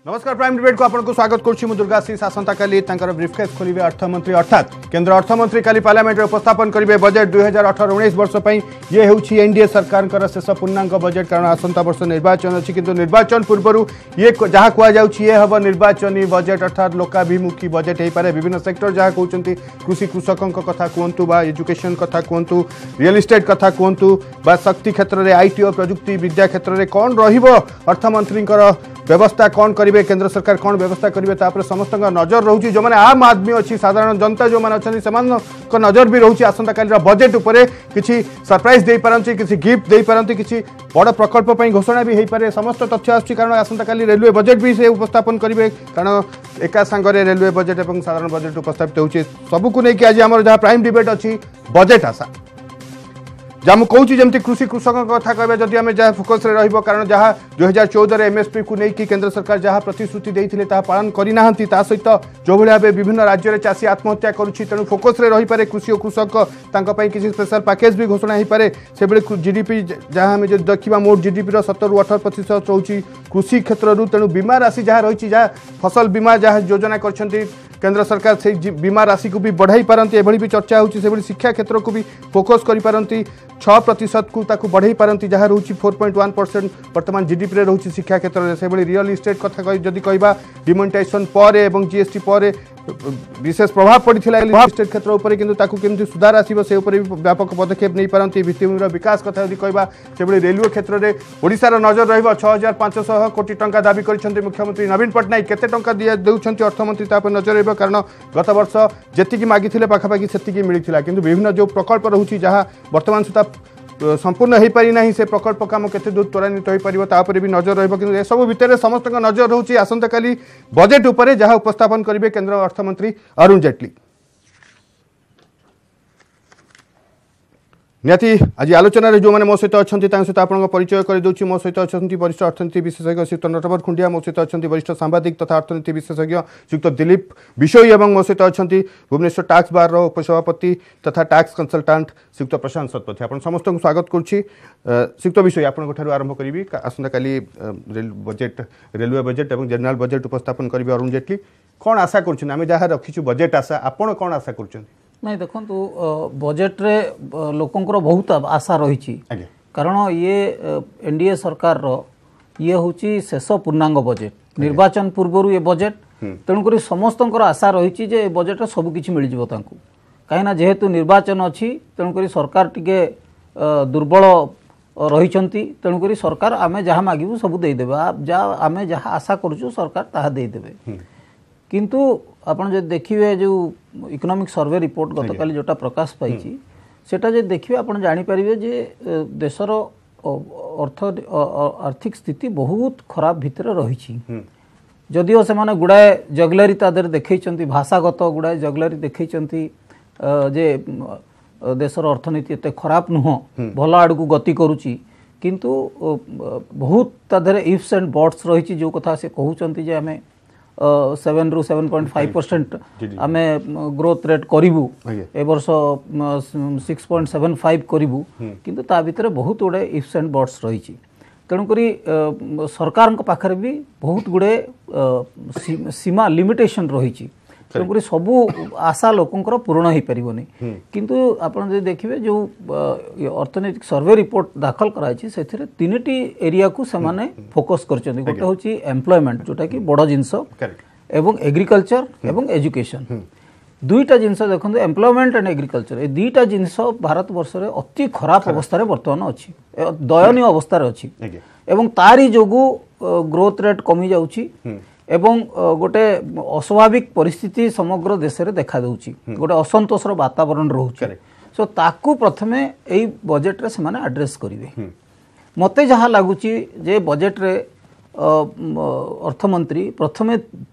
नमस्कार prime debate को आपको स्वागत करुच्ची दुर्गाशीष आसंता काली ब्रीफकेस खोलिबे अर्थमंत्री अर्थात केंद्र अर्थमंत्री काली पार्लियामेंट उपस्थापन करेंगे बजेट 2018-19 वर्ष ये होउछि एनडीए सरकार शेष पूर्णांक बजेट कारण आसंता वर्ष निर्वाचन अच्छी किंतु निर्वाचन पूर्व ये जहाँ कहुच्छे हम निर्वाचनी बजेट अर्थात लोकाभिमुखी बजेट हो पारे विभिन्न सेक्टर जहाँ कहते कृषि कृषकों कथा कहतु बा एजुकेशन कथा कहतु रियल इस्टेट कथा कहतु बा शक्ति क्षेत्र में आईटी और प्रजुक्ति विद्या क्षेत्र में कौन रर्थमंत्री व्यवस्था कौन करेंगे केंद्र सरकार कौन व्यवस्था करेंगे तापर समस्त नजर रोचे जो मैंने आम आदमी अच्छी साधारण जनता जो मैंने अच्छी से नजर भी रोचे आसंता काली बजेट उपरे किसी सरप्राइज दे पारती किसी गिफ्ट दे पारती किसी बड़ प्रकल्प घोषणा भी हो पारे समस्त तथ्य आसुच्छी कारण आसंता काली रेलवे बजेट भी से उपस्थापन करेंगे कारण एका सांगरे रेलवे बजेट और साधारण बजेट उपस्थापित होची सबको लेकिन आज आम जहाँ प्राइम डिबेट अच्छी बजेट आशा जहाँ मुझे जमी कृषि कृषकों कथा कह जदि आम जहाँ फोकस रही कारण जहाँ 2014 एमएसपी को लेकिन केंद्र सरकार जहाँ प्रतिश्रुति देते पालन करना सहित जो भाव विभिन्न राज्य में चाषी आत्महत्या करुच्ची तेणु फोकस रही पारे कृषि और कृषक किसी स्पेशल पैकेज भी घोषणा हो पारे से जीडीपी जहाँ आम जो देखा मोट जीडीपी 17-18% रोचे कृषि क्षेत्र तेणु बीमा राशि जहाँ रही जहाँ फसल बीमा जहाँ योजना कर केंद्र सरकार से बीमा राशि को भी बढ़ाई पारती एभली भी चर्चा होची से शिक्षा क्षेत्र को भी फोकस करि पारती 6% को ताकू बढ़ाई पारती जहाँ रोची 4.1% वर्तमान जीडीपी रे रोची शिक्षा क्षेत्र में से रियल इस्टेट कथा जदि कहबा डिमोनेटाइजेशन पर एवं जीएसटी पर विशेष प्रभाव पड़ता रियल इस्टेट क्षेत्र उपर किंतु ताकू केमती सुधार आसीबो से उपर भी व्यापक पदक्षेप नहीं पारती भित्तिभूमिर विकास कथा जदि कहबा से रेलवे क्षेत्र में ओडिशार नजर रहिबो 6500 कोटी टंका दाबी करिसेंती मुख्यमंत्री नवीन पट्टनायक केते टंका देउछंती अर्थमंत्री तापर नजर रहिबो कारण गत वर्ष जेतिकी मागिथिले पाखापाखि सेतिकी मिलिथिला किंतु विभिन्न जो प्रकल्प रहुची जहाँ वर्तमान सुधा संपूर्ण हो पारि ना से प्रकल्प काम केते दूर त्वरान्वित हो पारिबो तापर भी नजर रहिबो किंतु ए सब भितर समस्त नजर रोची आसंता काली बजेट उपरे जहाँ उपस्थापन करेंगे केंद्र अर्थमंत्री अरुण जेटली निहाती आज आलोचना जो मैंने मो सहित अच्छा सहित आप परिचय करदे मो सहित अच्छा वरिष्ठ अर्थनीति विशेषज्ञ श्रीयुक्त नटवर खुंडिया मो सहित अच्छा वरिष्ठ सांबादिक तथा अर्थनीति विशेषज्ञ श्रीयुक्त दिलीप विशोई और मो सहित अच्छा भुवनेश्वर टैक्स बार उपसभापति तथा टैक्स कंसल्टांट श्रीयुक्त प्रशांत शतपथी आप समस्त को स्वागत करुच्ची श्रीयुक्त विशोई आपंठ आरंभ करी आसंता काली बजेट रेलवे बजेट और जनरल बजेट उपस्थापन करेंगे अरुण जेटली कौन आशा कर जहाँ रखीचु बजेट आशा आपड़ कौन आशा कर नहीं देखो बजेट रे लोकंकर बहुत आशा रही कारण ये एनडीए सरकार ये हूँ शेष पूर्णांग बजेट निर्वाचन पूर्व ये बजेट तेणुक समस्त आशा रही जे बजेट सबकि मिल जाए कहीं जेहेतु निर्वाचन अच्छी तेणुक सरकार टिके दुर्बल रही तेणुक सरकार आम जहाँ मागू सब देदेवे आम जहाँ आशा करूँ सरकार ताहा देदेवे किंतु आपन जो देखिए जो इकोनॉमिक सर्वे रिपोर्ट गतकाली जोटा प्रकाश पाई सेटा जो देखिए आपन जानी पारिबे जे देशर आर्थिक स्थिति बहुत खराब भितर रही जदिओ से माने गुड़ाए जगलरी तादर देखैचंती भाषागत गुड़ाए जगलरी देखैचंती जे देशर अर्थनीति एते खराब नुह भल आड़ को गति करुची किंतु बहुत तादर इफ्स एंड बट्स रही जो कथा से कहउचंती जे आमे 7 ରୁ 7.5% आमे ग्रोथ रेट करिवु ए वर्ष 6.75 करिवु किंतु ता भितर बहुत गुड़े इफ्स एंड बट्स रही तेणुकरी सरकार पाखरे भी बहुत गुड़े सीमा लिमिटेशन रही तेणुकरी सबू आशा लोकंकर पूर्ण हो पारनी किंतु आपन जे देखिबे जो अर्थनैतिक सर्वे रिपोर्ट दाखल कराई से तीन एरिया को सेमाने फोकस करछन गोटे होची एम्प्लॉयमेंट जोटा कि बड़ जिंस एवं एग्रीकल्चर एवं एजुकेशन दुईटा जिनस देखो एम्प्लॉयमेंट एंड एग्रीकल्चर ए दुईटा जिनस भारत वर्ष रे अति खराब अवस्था वर्तमान अच्छी दयनीय अवस्था अच्छी एवं तारी जोगु ग्रोथ रेट कमी जाउची एवं गोटे अस्वाभाविक परिस्थिति समग्र देश में देखा दूची गोटे असंतोषर वातावरण रोचे सो ताकू प्रथमे एई बजेट रे से एड्रेस करेंगे मते जहाँ लगुच जे बजेट रे अर्थमंत्री प्रथमे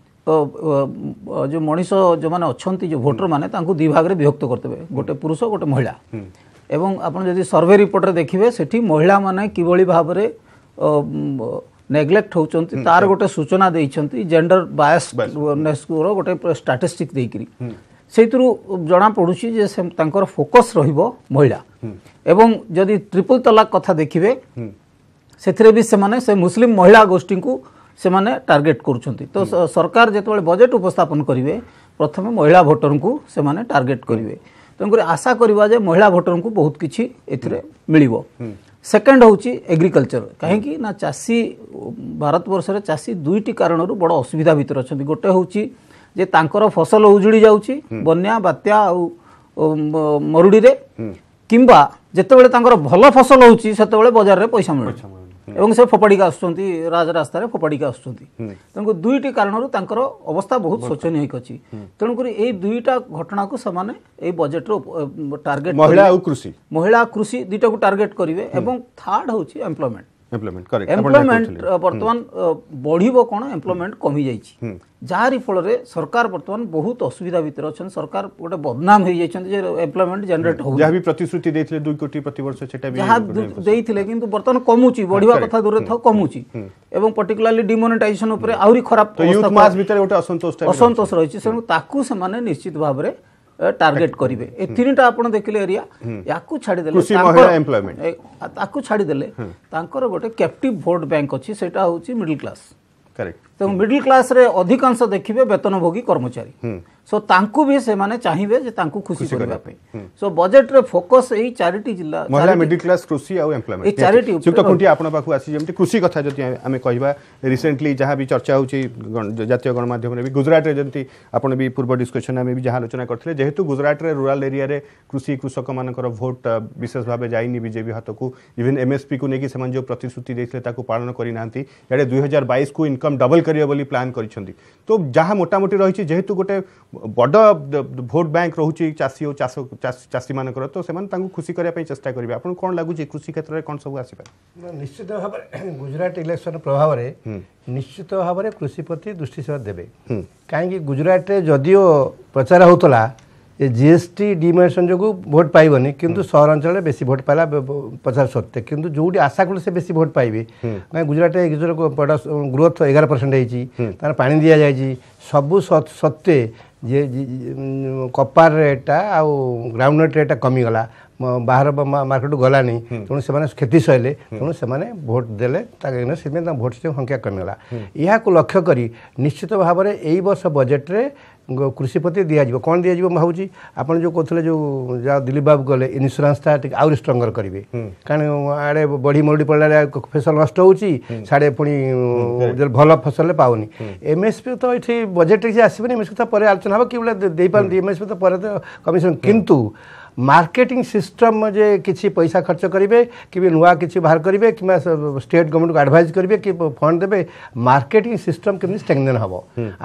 जो मनीष जो मैंने अच्छा जो भोटर मैंने दी भाग में विभक्त करते गोटे पुरुष गोटे महिला एवं आपन जदि सर्वे रिपोर्ट रे देखिबे सेठी महिला माने किभली भाव में नेग्लेक्ट होचंती तार गोटे सूचना देइछंती जेंडर बायसनेस गोटे स्टैटिस्टिक देइकरी सेइतरु जना पडुची जे तांकर फोकस रहिबो महिला एवं जदि ट्रिपल तलाक कथा देखिबे सेथिरे भी से मुस्लिम महिला गोष्ठी को से माने टार्गेट करुछंती। तो सरकार जेतबेले बजेट उपस्थापन करिवे प्रथम महिला भोटर को से माने टार्गेट करिवे। तेणुकर आशा करवा जे महिला भोटर को बहुत किछि एथिरे मिलिबो। सेकेंड होची एग्रीकल्चर कहीं ना चाषी भारत वर्ष रे चाषी दुईटी कारण बड़ असुविधा भीतर अच्छा। गोटे होची जे तांकर फसल उजुड़ी जाउची बन्या बात्या मरुड़ी रे किंबा जेतेबेले तांकर भल फसल होची सेतेबेले बाजार रे पैसा मिलुची एवं से फोपाड़िका आसुचंती राजरास्ता रे फोपाड़िका आसुचंती। तेणुक दुईटी कारण तांकर अवस्था बहुत शोचनीय अछि। तेणुक ए दुईटा घटना को समान ए बजेट रो टार्गेट महिला कृषि दुईटा को टार्गेट करिवे। एवं थर्ड होची एम्प्लॉयमेंट वर्तमान बढ़िबो कोन एम्प्लॉयमेंट कमी जाइछि जारी फल रे सरकार वर्तमान बहुत असुविधा भीतर अछन। सरकार गोटे बदनाम हो जाइछन जे एम्प्लॉयमेंट जनरेट हो जहा भी प्रतिश्रुति देथिले 2 कोटी प्रति वर्ष सेटा भी जहा देथिले किंतु वर्तमान कमुची बढ़िबा कथा दूर थ कमुची एवं पर्टिकुलरली डिमोनेटाइजेशन ऊपर आउरी खराब यूथ मास भीतर गोटे असंतोष रहिछि। सेनु ताकू से माने निश्चित भाव रे टार्गेट करिवे। ए तीनटा आपण देखिले एरिया याकू छाडी देले कृषि महिला एम्प्लॉयमेंट ताकू छाडी देले तांकर गोटे कैप्टिव वोट बैंक अछि सेटा होछि मिडिल क्लास। करेक्ट। तो मिडिल क्लास रे अधिकांश देखिबे वेतनभोगी कर्मचारी सो तांकू भी से माने चाहिबे जे तांकू खुशी करबा पे। सो बजेट रे फोकस एई चारिटी जिल्ला महिला मिडिल क्लास कृषि आ एम्प्लॉयमेंट ए चारिटी सुत खुंटी आपण पाखु आसी जेमति कृषि कथा जति आमे कहिबा रिसेंटली जहां भी चर्चा होची जातीय गणमाध्यम रे भी गुजरात रे जति आपण भी पूर्व डिस्कशन में भी जहां आलोचना करथिले जेहेतु गुजरात रे रूरल एरिया रे कृषि कृषक मानकर वोट विशेष भाबे जाइनी बीजेपी हाथ को इवन एमएसपी को नेकी समान जो प्रतिश्रुति देथिले ताकू पालन करि नांती याडे 2022 को इनकम डबल करियो बोली प्लान करिसंती। तो जहां मोटा मोटी रहिछि जेहेतु गोटे बड़ भोट बैंक रोचे चाषी और चाषी मानकर तो से खुशी करने चेष्टा करेंगे। आपको कौन लगुच कृषि क्षेत्र में कौन सब आसपा निश्चित भाव गुजरात इलेक्शन प्रभाव में निश्चित भाव में कृषि प्रति दृष्टि से देवे कहीं गुजरात जदियो प्रचार होता जीएसटी डिमोनेटाइजेशन जो भोट पाइबनी किंतु सहरांचल बेसी भोट पाइला प्रचार सत्वे किंतु जोटी आशा कले से बेसी भोट पाइबे गुजरात ग्रोथ 11% तार पानी दि जाए सबू सत्वे जे कपार रेटा आउ ग्राउंडनट रेटा कमीगला बाहर मार्केट गलानी तेणु से क्षति सहले तेणु से भोट देले भोट संख्या कमीगला यह लक्ष्य करी निश्चित भाव में यही वर्ष बजेट रे कृषि प्रति दिज्व कौन दिज्व भावी आप जो कहते जो जहाँ दिलीप बाबू गले इन्शुरांस आउरी स्ट्रंगर करेंगे कारण आड़े बढ़ी मरुड़ी पड़ा फसल नष्ट होड़े पुणी भल फसल पाऊनी एमएसपी तो ये बजेट आसबे एमएसपी तो आलोचना हम कि एमएसपी तो कमिशन किंतु मार्केटिंग सिस्टम जे किसी पैसा खर्च करेंगे कि नुआ किसी बाहर करेंगे कि स्टेट गवर्नमेंट को एडवाइज करेंगे कि फंड देवे मार्केटिंग सिस्टम केमती स्ट्रेंथन हम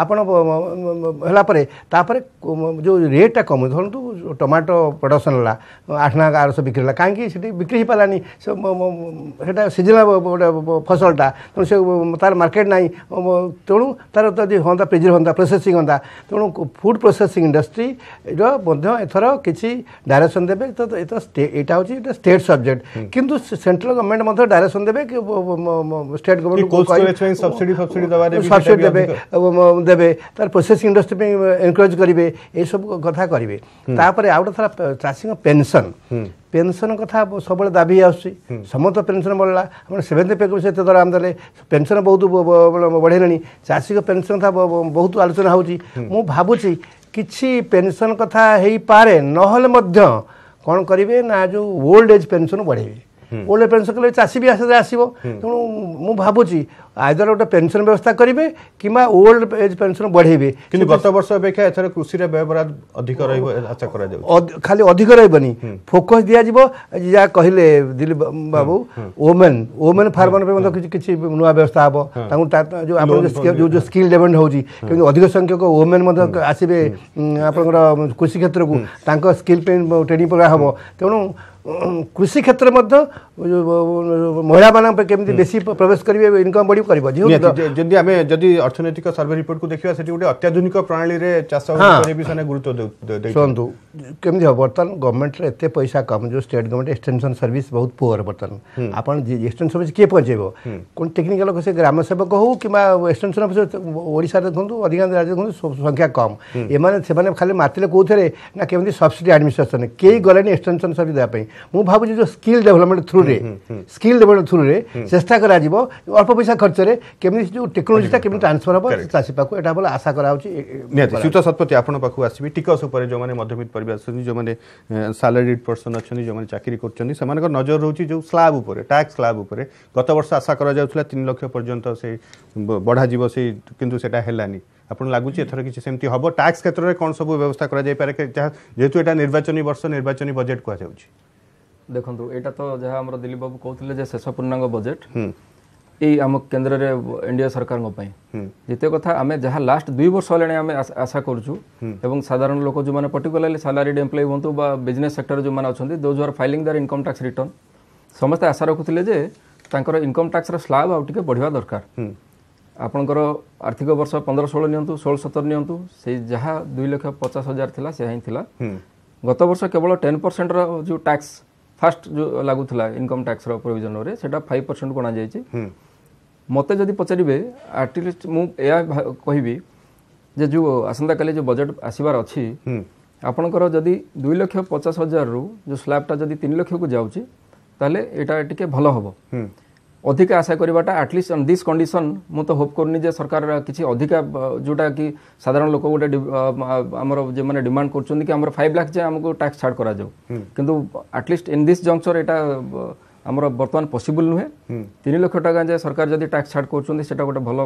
आपड़ जो रेटा कम धरतु टमाटो प्रोडक्शन है 8,800 बिक्री है कहीं बिक्री हो पारानी से सीजनल फसलटा तेणु से तार मार्केट ना तेणु तार हाँ प्रिजर्व हाँ प्रोसेसिंग हाँ तेणु फूड प्रोसेसिंग इंडस्ट्री एथर किसी डायरेक्शन देवे तो यहाँ हूँ स्टेट सब्जेक्ट किंतु सेंट्रल गवर्नमेंट डायरेक्शन देवे कि स्टेट गवर्नमेंट सब्सिडी देवे तार प्रोसेसिंग इंडस्ट्री में एनकरेज करेंगे ये सब कथा करेंगे। तापर आउ गोटे थोड़ा चाषी पेंशन पेंशन कथा सब दाबी आसूँ समस्त पेंशन बढ़ला हम 7th पे को दर आम देले पेंशन बहुत बढ़ेलानी चाषी को पेंशन था बहुत आलोचना होची मु भाबुची किछि पेंशन कथा हेई पारे नहले मध्य कौन करेंगे ना जो ओल्ड एज पेंशन बढ़ेबे ओल्ड एज पेंशन कले चाषी भी आसो तेणु मु भाबुची आइदर गोटे पेंशन व्यवस्था करेंगे कि ओल्ड एज पेंशन बढ़ेबे कि गत वर्ष अपेक्षा एथर कृषि रे व्यवहार अधिक आशा करा जाउ खाली अधिक रहबनी फोकस दिया जीवो या कहले दिलीप बाबू वोमेन फार्मर पे किछि नुआ व्यवस्था हबो तांको जो आपण जो स्किल डेवलपमेंट होउची कि अधिक संख्यक वोमेन आसबे आपन कृषि क्षेत्र को तांको स्किल पे ट्रेनिंग प्रोग्राम हबो तेणु कृषि क्षेत्र महिला मान केमती बेसी प्रवेश करेंगे इनकम बढ़ी जदि अर्थनैतिक सर्वे रिपोर्ट को देखा से गोटे अत्याधुनिक प्रणाली रे चाष गुरुत्व शुणु केमती हम बर्तमान गवर्नमेंट एत पैसा कम जो स्टेट गवर्नमेंट एक्सटेंशन सर्विस बहुत पुअर बर्तमान आप एक्सटेंशन सर्विस किए पहुँचेब कौन टेक्निकाल से ग्राम सेवक हो कि एक्सटेंशन ऑफिसर ओडिशा देखो अधिकांश राज्य देखो संख्या कम एमाने खाली मातिले कौथे ना केमती सब्सिडी एडमिनिस्ट्रेशन कई गले एक्सटेंशन सर्विस देवाई मु भावुँ जो स्किल डेवलपमेंट थ्रू रे चेष्टा करा अल्प पैसा खर्च खर्च केमी जो टेक्नोलोजीटा केमी ट्रांसफर हम चाषी पाक एटा बोले आशा करा निहाती स्यूत शतपथी आपण पाखु आसीबे टिकस उपर जो माने मध्यमित परिवार अछन जो माने सैलरीड पर्सन अछन जो माने चाकरी करछन सेमानक नजर रहउची जो स्लैब उपर टैक्स स्लैब उपर गत वर्ष आशा करा जाउथला 3 लाख पर्यंत से बढ़ा जीव से किंतु सेटा हेलानी आपन लागुची एथर किछि सेमति हबो टैक्स क्षेत्र रे कोन सब व्यवस्था करा जाय पारे जेतु एटा निर्वाचनी वर्ष निर्वाचनी बजेट को जाउची देखंतु एटा तो जहा हमर दिलीप बाबू कहउथिले जे शेष पूर्णांग बजेट ए आम केंद्र रे एनडीए सरकार को पई जिते कथा आमे जहा लास्ट 2 वर्ष होलेने आमे आशा करछु एवं साधारण लोक जो माने पर्टिकुलरली सैलरीड एम्प्लॉय होंतु बा बिजनेस सेक्टर जो माने अछंती those are filing their income tax return समस्त आशा रखुथिले जे तांकर इनकम टैक्स रो स्लैब आउ टिके बढ़िया दरकार आपनकर आर्थिक वर्ष 15-16 नियंतु 16-17 नियंतु से जहा 2,50,000 थिला से ही थिला गत वर्ष केवल 10% रो जो टैक्स फास्ट जो लागू थिला इनकम टैक्स रो प्रोविजन रे सेटा 5% कोना जाय छी मते जदि पचरिबे एटलीस्ट मु या कहिबी जे जो आसंता काले जो बजेट आसीबार अछि आपनकर जदि 2,50,000 रु जो स्लैबटा जदि 3 लाख को जाउची ताले एटा टिके भलो हबो अधिक आशा करवाटा एटलिस्ट ऑन दिस कंडीशन मु तो होप करनी जे सरकार किसी अधिक जोटा कि साधारण लोक गोटे आमर जे माने डिमांड करछन कि हमर 5 लाख जे हमको टैक्स छाड़ करा जाऊ किंतु एटलिस्ट इन दिस जंक्चर एटा हमर वर्तमान पॉसिबल नुहे 3 लाख टका जे सरकार जदी टैक्स छाड़ करछन सेटा गोटे भलो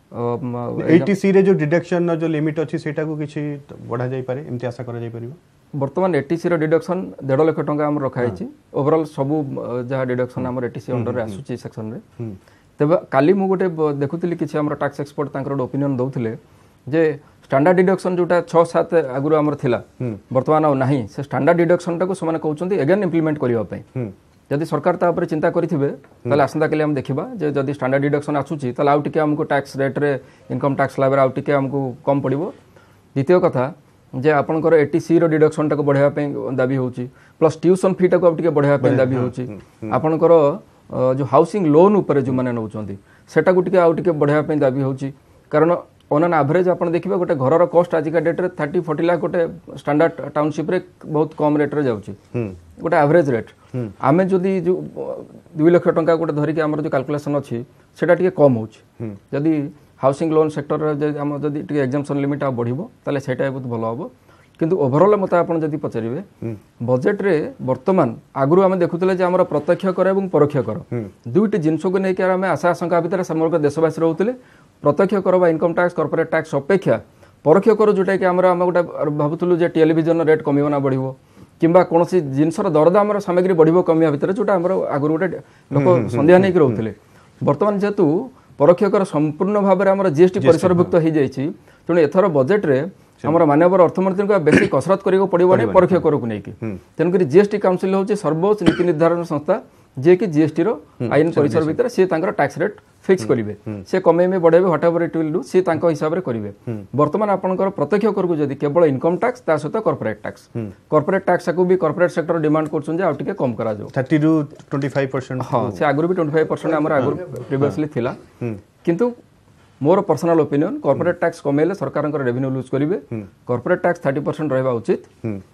80C रे जो डिडक्शन जो लिमिट अछि सेटा को किछि बढ़ा जाय पारे एमती आशा करा जाय परिबो वर्तमान 80C रो डिडक्शन 1.5 लाख टका हम रखा है ओवरऑल सबू जहाँ डिडक्शन हमर 80C अंडर आसुची सेक्शन रे तबे काली मु गोटे देखुतिली किछि हमर टैक्स एक्सपर्ट तांकर ओपिनियन दउथिले जे स्टैंडर्ड डिडक्शन जोटा 6-7 आगुरो हमर थिला वर्तमान आ नाही से स्टैंडर्ड डिडक्शन टाको समान कहउचंती अगेन इंप्लीमेंट करिवा पई जदि सरकार ता ऊपर चिंता करिथिबे ताले आसंता के लिए हम देखिबा जे जदि स्टैंडर्ड डिडक्शन आसुची ताले आउ टिके हमको टैक्स रेट रे इनकम टैक्स स्लैब रे आउ टिके हमको कम पड़िबो द्वितीय कथा जे आपनकर 80C रो डिडक्शन टाको बढ़ावा पे दाबी होउची प्लस ट्यूशन फी टाको अब टिके बढ़ावा पे दाबी होउची आपनकर जो हाउसिंग लोन ऊपर जो माने नउचंती सेटा को टिके आउ टिके बढ़ावा पे दाबी होउची कारण ऑन एन एवरेज आपण देखिबा गोटे घर रो कॉस्ट आज का डेट रे 30-40 लाख गोटे स्टैंडर्ड टाउनशिप रे बहुत कम रेट रे जाउची गोटे एवरेज रेट आमे जदी जो 2 लाख टका गोटे धरि के हमर जो कैलकुलेशन अछि सेटा टिके कम होउची जदी हाउसिंग लोन सेक्टर रे हम जदी टिके एग्जाम्पशन लिमिट आ बढ़िबो ताले सेटा बहुत भलो हबो किंतु ओवरऑल मत आपण जदी पचरिबे बजेट रे वर्तमान आगुरु हम देखुतले जे हमर प्रत्यक्ष कर एवं परोक्ष कर दुईटी जिंसो को नै के हम आशा आशंका भितर समग्र देशवासी रहउतले प्रत्यक्ष कर बा इनकम टैक्स कॉर्पोरेट टैक्स अपेक्षा परोक्ष कर जोटा कि हम गोटे भावुलु जे टेलीविजन रेट कमिबो ना बढ़िबो किंबा कोनोसी जिंसर दरदाम सामग्री बढ़िबो कमिया भितर जोटा हमर आगुरु गोटे लोक संदेह नै के रहउतले वर्तमान जेतु परोक्ष कर संपूर्ण भाव में आम जीएसटी परिसरभुक्त हो जाए तेणु एथर बजेट रे आम मानव अर्थमंत्री को बेसी कसरत करा पड़ोनी परोक्ष कर को लेकिन तेणुक जीएसटी काउंसिल हूँ सर्वोच्च नीति निर्धारण संस्था जे कि जीएसटी रो आईन परिसर भितर सी टैक्स रेट फिक्स करेंगे से कमेबे बढ़ेबे whatever it will do सी हिसाब से करेंगे वर्तमान आपनकर प्रत्यक्ष कर को जदि केवल इनकम टैक्स ता सहित कॉर्पोरेट टैक्स को भी कॉर्पोरेट सेक्टर डिमांड करछन जे आ टिके कम करा जाओ 30 to 25%। हां से आगुर भी 25% हमर आगुर प्रीवियसली थिला किंतु मोर पर्सनल ओपिनियन कॉर्पोरेट टैक्स कमेले सरकार रेवेन्यू लूज करेंगे कॉर्पोरेट टैक्स 30% रहबा उचित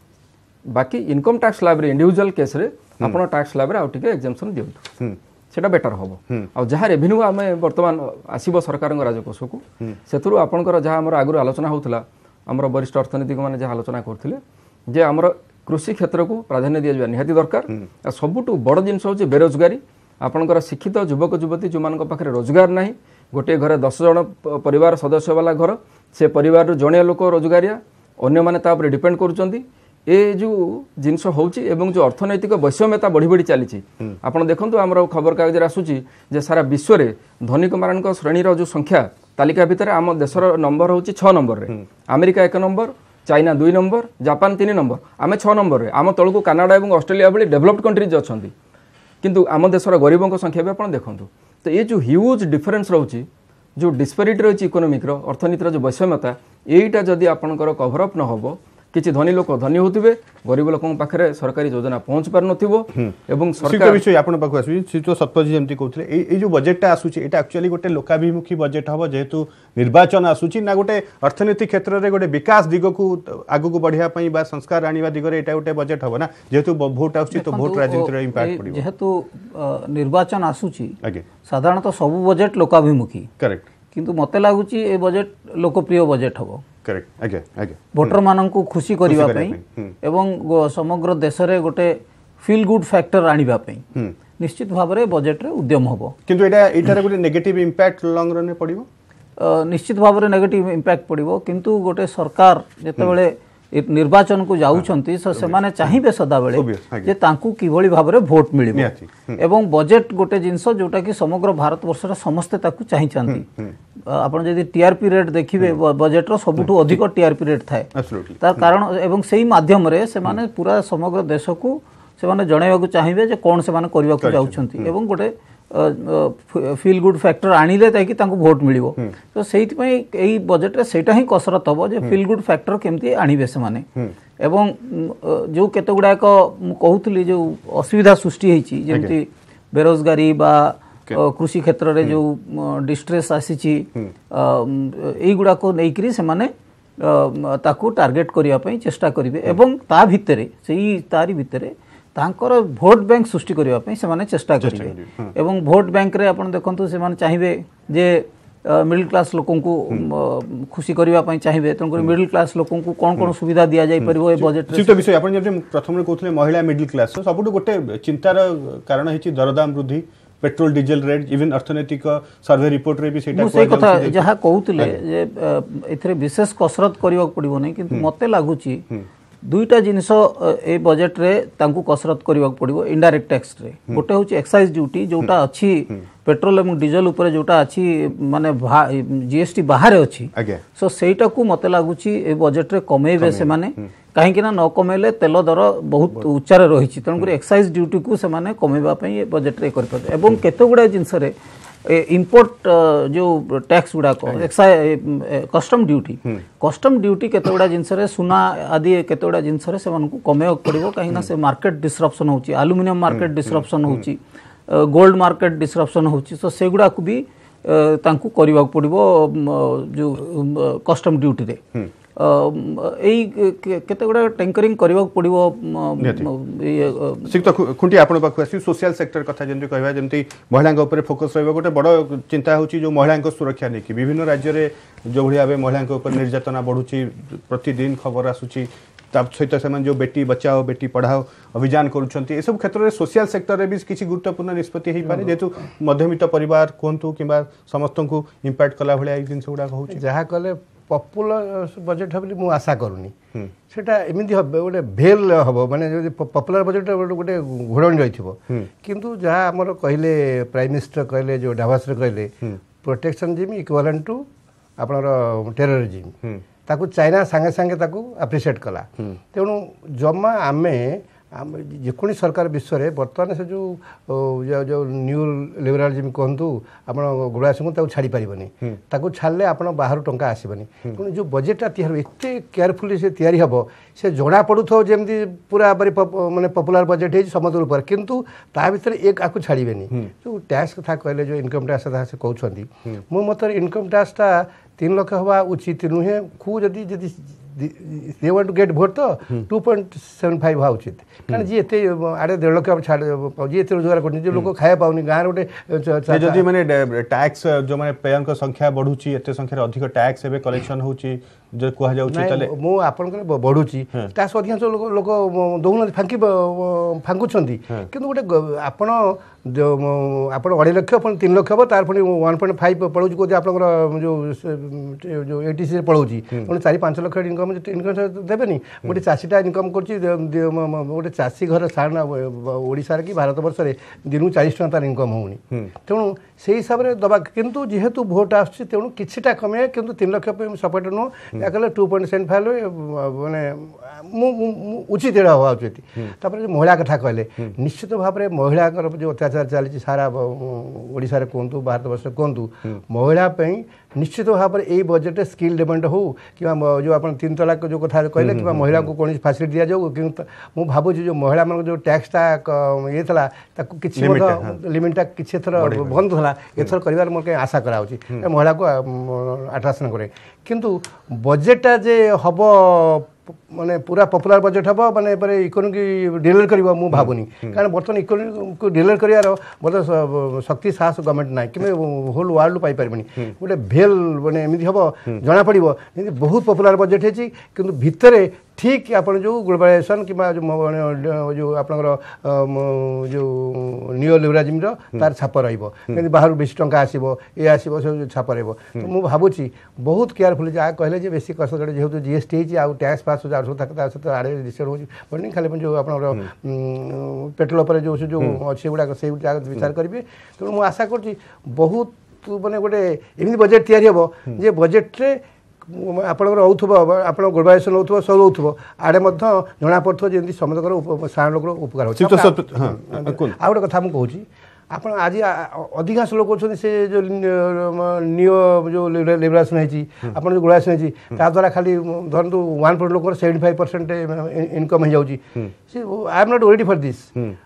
बाकी इनकम टैक्स स्लैब रे इंडिविजुअल केस रे आपण टैक्स स्लैब रे आ टिके एग्जाम्पशन दियंतु सेटा बेटर हबो आ जहा रेवेन्यू आमे वर्तमान आसीबो सरकार राजकोष को सेतुरु आपनकर जहा हमर आगुर आलोचना होतला हमर वरिष्ठ अर्थनीतिक माने जहा आलोचना करथिले जे हमर कृषि क्षेत्र को प्राधान्य दिया निहाती दरकार सबुटु बड़ जिनस होचे बेरोजगारी आपनकर शिक्षित युवक युवती जो मानक पाखरे रोजगार नाही गोटे घरे 10 जन परिवार सदस्य वाला घर से परिवार जणे लोक रोजगारिया अन्य माने ता ऊपर डिपेंड करूचंती ए जो जिनस होची एवं जो अर्थनैतिक वैषम्यता बढ़ी बढ़ी चली आपन देखंतु हमर खबर कागज रे आसुची जे सारा विश्व रे धनिक मानक श्रेणी रो जो संख्या तालिका भितर आम देशर नंबर होची 6 नंबर रे America 1 number China 2 number Japan 3 number आमे 6 नंबर रे आम तळको कनाडा एवं ऑस्ट्रेलिया भली डेवलप्ड कंट्रीज अछंती किंतु आम देशर गरीबों को संख्या भी आपन देखंतु तो ये जो ह्यूज डिफरेंस रोची जो डिस्पेरिटी रही इकोनोमिक अर्थनीतिर जो वैषम्यता यहीटा जदि आपनकर कभर अप न होबो किछि धनी लोक धनी होतिबे गरीब लोकन पाखरे सरकारी योजना पहुंच पार नथिबो एवं सरकार विषय आपण पाखु आसु श्री सतपथी जेमती कहउथले ए जो बजेटटा आसुची एटा एक्चुअली गोटे लोकाभिमुखी बजेट हबो जेहेतु निर्वाचन आसुची ना गोटे अर्थनीति क्षेत्र रे गोटे विकास दिग को आगु को बढ़िया पई बा संस्कार आनिबा दिग रे एटा गोटे बजेट हबो ना जेहेतु वोट आसुची तो वोट राजनीति रे इंपैक्ट पड़िबो जेहेतु निर्वाचन आसुची साधारणतः सब बजेट लोकाभिमुखी करेक्ट किंतु मते लागुची ए बजेट लोकप्रिय बजेट हबो करेक्ट आगे आगे वोटर माननकु खुशी करिवा पई एवं समग्र देश रे गोटे फील गुड फैक्टर आनिबा पई निश्चित भाव में बजेट रे उद्यम हबो किंतु एटा एटारे गोटे नेगेटिव इंपैक्ट लॉन्ग रन में पड़िबो निश्चित भाव में नेगेटिव इंपैक्ट पड़िबो किंतु गोटे सरकार जेतेबेले निर्वाचन को जाउछंती से माने चाहिबे सदा बेले जे तांकू किभଳି भाबरे वोट मिलिबो एवं बजेट गोटे जिंस जोटा कि समग्र भारत वर्ष रे समस्त ताकू चाहि चांती आपण जदी टीआरपी रेट देखिबे बजेट रो सबुठु अधिक टीआरपी रेट थाए तार कारण एवं सेही माध्यम रे से माने पूरा समग्र देश को से माने जणाइबा को चाहिबे जे कोन से माने करबा को जाउछंती एवं गोटे फील गुड फैक्टर आनिले ताकि तांको वोट मिलिबो तो सेहित पई एही बजेट रे सेटा ही कसरत हबो जे फील गुड फैक्टर केमती आनिबे से माने एवं जो केते गुडा को कहउतली जो असुविधा सृष्टि हेची जेमती बेरोजगारी बा कृषि क्षेत्र रे जो डिस्ट्रेस आसीची एही गुडा को नेइकरी से माने ताकू टार्गेट करिया पई चेष्टा करिवे एवं ता भितरे सेही तारी भितरे तांकर भोट बैंक सृष्टि करिया पई से माने चेष्टा करिवे एवं भोट बैंक रे आपण देखंतु से माने चाहिबे जे मिडिल क्लास लोकन को खुशी करिया पई चाहिबे तन मिडिल क्लास लोकन को कोन कोन सुविधा दिया जाई परिबो ए बजेट रे विषय आपण जे प्रथम रे कहथले महिला मिडिल क्लास सबुटु गोटे चिंतार कारण हेची दरदाम वृद्धि पेट्रोल डीजल रेट इवन अर्थनैतिक सर्वे रिपोर्ट रे भी सेटा कोइ कथा जहा कहउतले जे एथरे विशेष कसरत करिया पड़िबो नै किंतु मते लागुची दुईटा जिनिस ए बजेट रे तांकू कसरत करिया पड़िबो इनडायरेक्ट टैक्स रे गोटे होची एक्साइज ड्यूटी जोटा अछि पेट्रोल एवं डीजल ऊपर जोटा अछि माने जीएसटी बाहर अछि सो सेटा को मते लागुची ए बजेट रे कमेबे से माने काहे कि ना न कमेले तेल दर बहुत उच्चारे रहिछि तन करी एक्साइज ड्यूटी को से माने कमेबा पई ए बजेट रे करपते एवं केते गुडा जिंस रे इंपोर्ट जो टैक्स गुडा को कस्टम ड्यूटी केते गुडा जिंस रे सुना आदि केते गुडा जिंस रे से मानकु कमेय पड़िबो काहे ना से मार्केट डिसरप्शन होछि एल्युमिनियम मार्केट डिसरप्शन होछि गोल्ड मार्केट डिसरप्शन होछि सो से गुडा को भी तांकु करिवा पड़िबो जो कस्टम ड्यूटी रे केते गुडा टैंकरिंग करबा पड़िबो सिक तो खुंटी आपण पाखु आसी सोशल सेक्टर कथा जेंति कहबा जेंति महिला के ऊपर फोकस रहबा गोटे बड़ चिंता होची जो महिला को सुरक्षा नेकी विभिन्न राज्य रे जो भलिया बे महिला के ऊपर निर्यातना बढ़ुची प्रतिदिन खबर आसुची तब सहित से जो बेटी बचाओ बेटी पढ़ाओ अभियान करुछंती ए सब क्षेत्र रे सोशल सेक्टर रे भी किछि गुरुत्वपूर्ण निष्पत्ति हेई पारे जेतु मध्यमित परिवार कोंतु किबा समस्त को इंपैक्ट कला भलिया ई दिन गुडा कहूची जहा कले पॉपुलर बजेट हबली मु आशा करूनी सेटा एमिति हबे गोटे भेल हबो माने जो पॉपुलर बजेट गोटे घोड़णी रहिथिबो किंतु जहा हमर कहले प्राइम मिनिस्टर कहले जो डावास रे कहले प्रोटेक्शन जिम इक्विवेलेंट टू आपनर टेररिज्म ताकू चाइना संगे संगे ताकू अप्रिशिएट कला तेणु जमा आमे जेकोनी सरकार विश्व में बर्तमान से जो न्यू लिबरालिज्म कहतु आप गुड़ासी को छाड़ी पारबनी ताकू छाड़े आप बाहर टंका आसबनी तेणु जो बजेटा तैयार एत केयरफुली से तैयारी हम से जना पड़ू जमी पूरा माने पॉपुलर बजेट है समस्त ऊपर किंतु ता भीतर एक आपको छाड़बेनी जो टैक्स कथा कहले जो इनकम टैक्स कथा से कहते मो मत इनकम टैक्सटा 3 लाख हवा उचित नुहे खू जदि they want to get vote तो 2.75 हवा उचित कारण जी एते आड़े 1.5 लाख छाड़ जी एते रोजगार करनी जो लोग खाया पाउनी गाँ गोटे जदि माने टैक्स जो माने पेयंक संख्या बढ़ुची एते संख्या अधिक टैक्स एबे कलेक्शन होची जो कहा जाउची तले मो आपन बढ़ुची टैक्स अधिकांश लोग दउन फांकुछंती किंतु गोटे आपण जो आपण 2.5 लाख अपन 3 लाख हो तार पुनी 1.5 पड़ोची को आपन जो एटीसी रे पड़ोची पुनी 4-5 लाख इनकम देबेनी गोटे चाषीटा इनकम करची गोटे चाषी घर सारा ओडिसा रे कि भारत वर्ष रे दिन 40 टका तार इनकम होनी तेणु से हिसाब से दबा किंतु जेहेतु भोट आसुची तेणु किछिटा कमे किंतु 3 लाख सपोर्ट नो याकले 2.75 माने उचित हवा उचित तापर महिला कथा कहले निश्चित भाव में महिला जो अत्याचार चली सारा ओडिसा रे कहतु भारत वर्ष कहतु महिला निश्चित भाव में यही बजेट स्किल डेवलपमेंट हो कि जो आप 3 तलाक जो कथा कहले कि महिला को कौन फैसिलिटी दि जाऊ कि मुझे भावुँ जो महिला मान जो टैक्सटा ये कि लिमिटा किसी एथर बंद था एथर कर मोर कहीं आशा कराऊँगी महिला को आट्राक्शन करे किंतु बजेटा जे हम माने पूरा पॉपुलर बजेट हम माने इकोनॉमी डिलीवर कर भावुनी कारण बर्तमान इकोनॉमी को डिलीवर करार बर्तमान शक्ति साहस गवर्नमेंट ना कि होल वर्ल्ड पाइपर गोटे भेल माने एमती हम जना पड़ बहुत पॉपुलर बजेट है कि भितर ठीक आप जो ग्लोबलाइजेशन कि जो आप जो नियो लिबरालिज्म तार छाप रही बाहर बेसी टंका आसो ये आसो सब छाप रही तो मुझे भावुँ बहुत केयरफुल जहाँ कहले बेसी कष्ट जेहतु जीएसटी हो टैक्स पास सहित आड़े डिस्कस हो खाली जो आप पेट्रोल पर जो जो अच्छे गुड़ाक से विचार करेंगे तेणु मुझे आशा कर बहुत माने गोटे एमती बजेट तैयारी हम जे बजेट्रे आपणकर होथुब आप ग्लोबलाइजेशन होथुब सब होथुब आड़े जना पड़ो जमी समस्त साधारण लोक उपकार हो गोटे कथा मुझे कहूँ आप आज अधिकांश लोग अच्छे से जो नियो जो लिबरेशन है आप जो ग्लोबलाइजेशन है द्वारा खाली धरतु 1% लोक 75% इनकम हो जाऊँगी I am not ready for this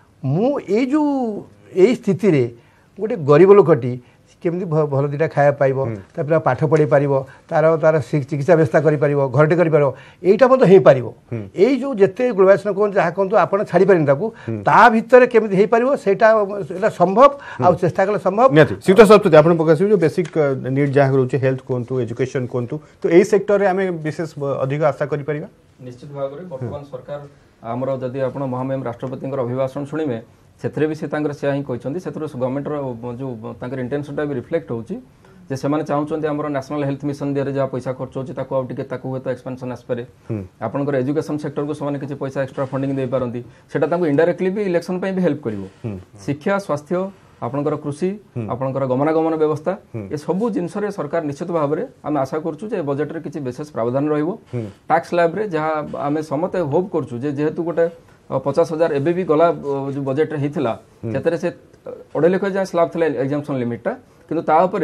मु जो यही स्थिति रे गोटे गरीब लोकटी केमती भल दुटा खाया पाइब तापर पाठ पढ़ी पार तार तार चिकित्सा व्यवस्था घरटे कर यहीटा मत हो पार यही जो जिते ग्लोबलाइजेशन कहूँ जहाँ कहूँ आप छाड़ी पारे ता भितर केमती हो पार से संभव आ चेष्टा कले संभव सीता सप्तति आप जो बेसिक नीड जहाँ रोचे हेल्थ कहतु एजुकेशन कहतु तो यही सेक्टर में आम विशेष अधिक आशा कर निश्चित भाव में बर्तमान सरकार आमर जदि आप महामहिम राष्ट्रपति अभिभाषण शुणिबे से भी से ही कहते से गवर्नमेंट जो इंटेंशन भी रिफ्लेक्ट होची जे से चाहते आम नेशनल हेल्थ मिशन दिए जहाँ पैसा खर्च होती हुए तो एक्सपेंशन आसपे आपंकर एजुकेशन सेक्टर को से किसी पैसा एक्सट्रा फंडिंग दे पारती से इंडायरेक्टली भी इलेक्शन भी हेल्प कर शिक्षा स्वास्थ्य आपंकर कृषि आपंकर गमनागमन व्यवस्था ये सबू जिनस सरकार निश्चित भाव में आम आशा करुँ बजेट में किसी विशेष प्रावधान टैक्स स्लैब रे जहाँ आम समस्त होप करुँ जेहेतु गोटे 50,000 एबे भी गला जो बजेट होता से 2.5 लाख जहाँ स्लैब था एग्जाम्पशन लिमिटा कि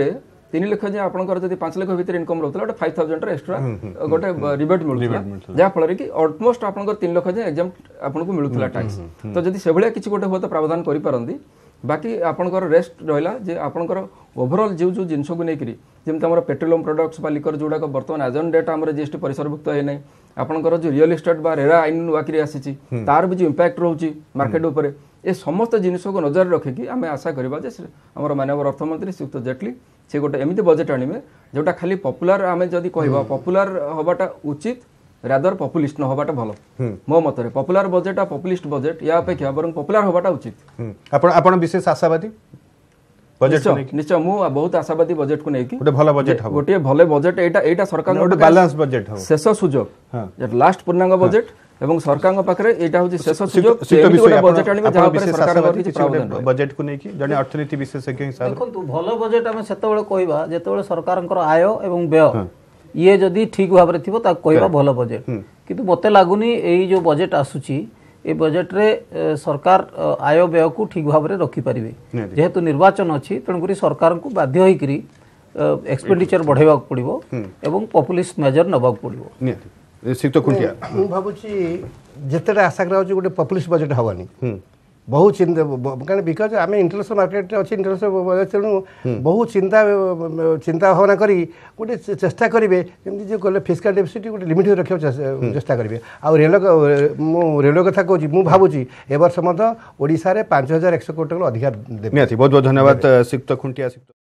3 लाख जहाँ आप 5 लाख भितर इनकम रोला गोटे 5,000 एक्सट्रा गोटे रिबेट मिलूला जहाँफल कि ऑलमोस्ट आप 3 लाख जहाँ एग्जाम आपको मिलूला टैक्स तो जब से किसी गोटे हुए तो प्रावधान करें बाकी आपंकर रेस्ट रहा जे आपंकर ओभरऑल जो जो जिनस को लेकर जमी आम पेट्रोलियम प्रोडक्ट्स लिकर जोड़ा बर्तमान एज ऑन डेट आम जीएसटी परिसरभुक्त है आपंकर जो रियल एस्टेट बा रेरा आईन वाकरी आसी तार भी जो इंपैक्ट रोचे मार्केट उपर ये समस्त जिनस को नजर रखिकी आम आशा करवा आम माननीय अर्थमंत्री श्रीयुक्त जेटली से गोटे एमती बजेट आणवे जोटा खाली पॉपुलर आम जदि कह पॉपुलर हवाटा उचित रादर पॉपुलिस्ट न हवाटा भल मो मतरे पॉपुलर बजेट आ पॉपुलिस्ट बजेट या अपेक्षा बरं पॉपुलर हवाटा उचित आपण विशेष आशावादी बजेट निश्चय मु बहुत आशावादी बजेट को लेकिन गोटे भल बजेट हम गोटे भले बजेट एटा सरकार गोटे बैलेंस बजेट हम शेष सुजोग लास्ट पूर्णांग बजेट एवं सरकार पाखरे एटा होची शेष सुजोग गोटे बजेट आनिबे जहाँ पर सरकार किछि प्रावधान बजेट को लेकिन जने अर्थनीति विशेषज्ञ हिसाब देखंतु भल बजेट हम सेतबेले कहबा जेतबेले सरकारनकर आय एवं व्यय ये जदि ठीक भाव में थी कहवा भल बजेट किंतु मते लागुनी यही जो बजेट आसूची ए बजेट रे सरकार आय व्यय को ठीक भाव में रखिपारे जेहेतु निर्वाचन अच्छी तेणुक सरकार को बाध्य होकरी एक्सपेंडिचर बढ़ावा पड़ो एवं पॉपुलिस्ट मेजर नवा पड़ो मु भावुँ जितेटा आशा करा गोटे पॉपुलिस्ट बजेट हवानी बहुत चिंता कारण बिकज आम इंटरनेशनल मार्केट अच्छे इंटरनेशनल तेणु बहुत चिंता भावना करी गोटे चेष्टा करेंगे जमी जो कहले फिस्काल डेफिसिट गोटे लिमिट रखा चेष्टा करेंगे आ रेलवे कथा कहूँ मुझे भावुँ ए वर्ष ओडिशा रे 5,100 कोटी अधिकार देवे। बहुत बहुत धन्यवाद श्रीयुक्त खुंटिया।